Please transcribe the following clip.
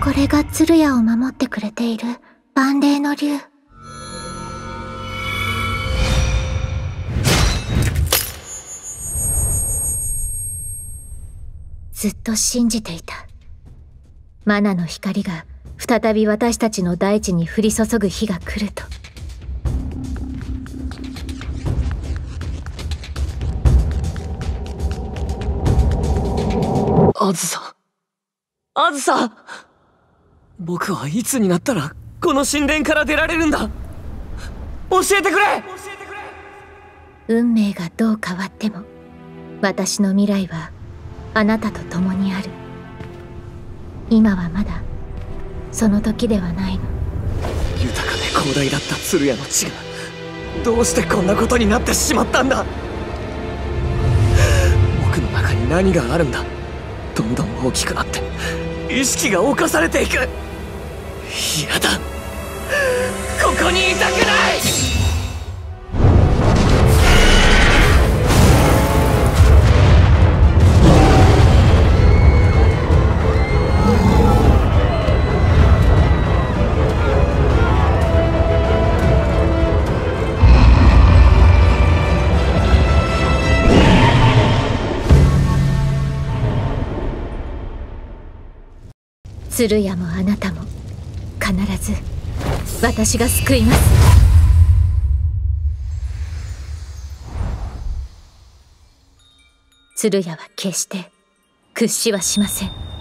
これが鶴屋を守ってくれている万霊の竜。ずっと信じていた。マナの光が再び私たちの大地に降り注ぐ日が来ると。 あずさ、あずさ、僕はいつになったらこの神殿から出られるんだ。教えてくれ。 運命がどう変わっても私の未来はあなたと共にある。今はまだその時ではないの。 豊かで広大だった鶴屋の地がどうしてこんなことになってしまったんだ。僕の中に何があるんだ。どんどん大きくなって意識が侵されていく。嫌だ、ここにいたくない。 鶴屋もあなたも必ず私が救います。鶴屋は決して屈しはしません。